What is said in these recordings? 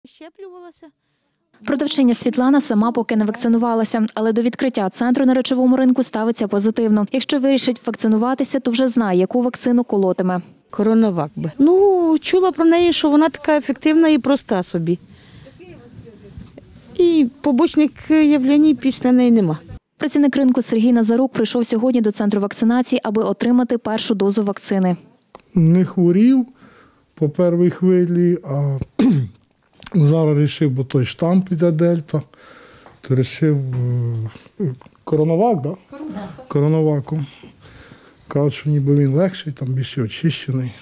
Щеплювалася. Продавчиня Світлана сама поки не вакцинувалася, але до відкриття центру на речовому ринку ставиться позитивно. Якщо вирішить вакцинуватися, то вже знає, яку вакцину колотиме. Коронавак би. Чула про неї, що вона така ефективна і проста собі. І побочних явлень після неї нема. Працівник ринку Сергій Назарук прийшов сьогодні до центру вакцинації, аби отримати першу дозу вакцини. Не хворів по першій хвилі, а зараз вирішив, бо той штамп іде дельта, то вирішив коронавак, так? Коронаваком. Кажуть, що ніби він легший, там більше очищений.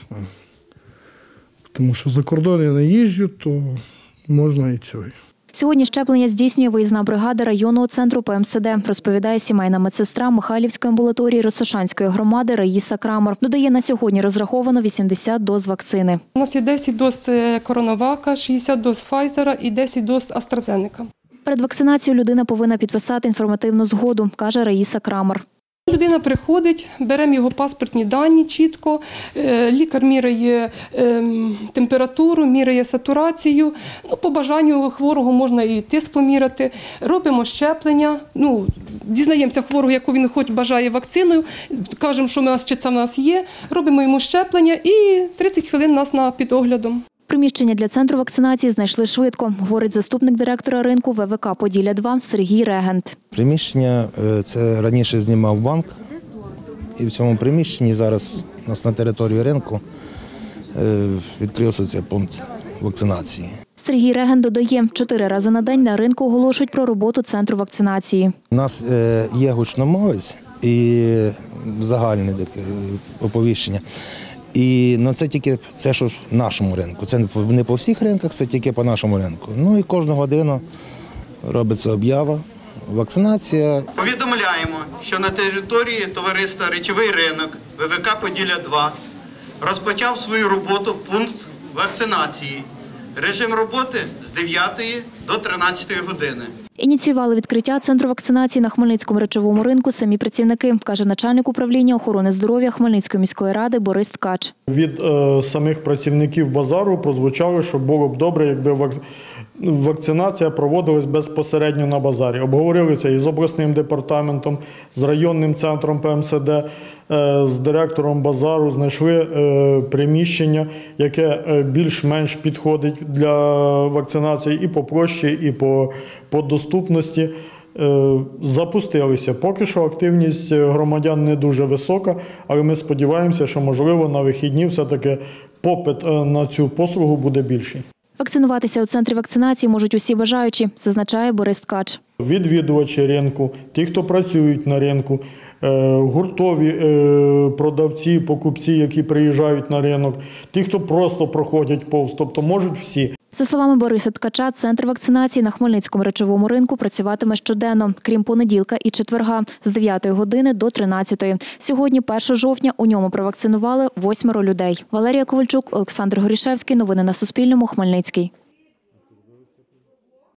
Тому що за кордон я не їжджу, то можна і цього. Сьогодні щеплення здійснює виїзна бригада районного центру ПМСД, розповідає сімейна медсестра Михайлівської амбулаторії Росошанської громади Раїса Крамер. Додає, на сьогодні розраховано 80 доз вакцини. У нас є 10 доз коронавака, 60 доз Файзера і 10 доз AstraZeneca. Перед вакцинацією людина повинна підписати інформативну згоду, каже Раїса Крамер. Людина приходить, беремо його паспортні дані чітко, лікар міряє температуру, міряє сатурацію. По бажанню хворого можна і тиск поміряти. Робимо щеплення, дізнаємося хворого, яку він хоч бажає вакциною, кажемо, що це в нас є, робимо йому щеплення і 30 хвилин у нас під оглядом. Приміщення для центру вакцинації знайшли швидко, говорить заступник директора ринку ВВК «Поділля-2» Сергій Регент. Приміщення це раніше знімав банк, і в цьому приміщенні зараз у нас на території ринку відкрився цей пункт вакцинації. Сергій Регент додає, 4 рази на день на ринку оголошують про роботу центру вакцинації. У нас є гучномовець і загальне оповіщення. Це тільки що в нашому ринку. Це не по всіх ринках, це тільки по нашому ринку. І кожну годину робиться об'ява, вакцинація. Повідомляємо, що на території товариства «Речовий ринок» ВВК «Поділля-2» розпочав свою роботу пункт вакцинації. Режим роботи з 9 до 13 години. Ініціювали відкриття центру вакцинації на Хмельницькому речовому ринку самі працівники, каже начальник управління охорони здоров'я Хмельницької міської ради Борис Ткач. Від самих працівників базару прозвучало, що було б добре, якби вакцинація проводилась безпосередньо на базарі. Обговорили це і з обласним департаментом, з районним центром ПМСД, з директором базару, знайшли приміщення, яке більш-менш підходить для вакцинації і по площі, і по доступності. Запустилися. Поки що активність громадян не дуже висока, але ми сподіваємося, що, можливо, на вихідні все-таки попит на цю послугу буде більший. Вакцинуватися у центрі вакцинації можуть усі бажаючі, зазначає Борис Ткач. Відвідувачі ринку, ті, хто працюють на ринку, гуртові продавці, покупці, які приїжджають на ринок, ті, хто просто проходять повз, тобто можуть всі. За словами Бориса Ткача, центр вакцинації на Хмельницькому речовому ринку працюватиме щоденно, крім понеділка і четверга, з 9 години до 13. Сьогодні, 1 жовтня, у ньому провакцинували 8 людей. Валерія Ковальчук, Олександр Горішевський. Новини на Суспільному. Хмельницький.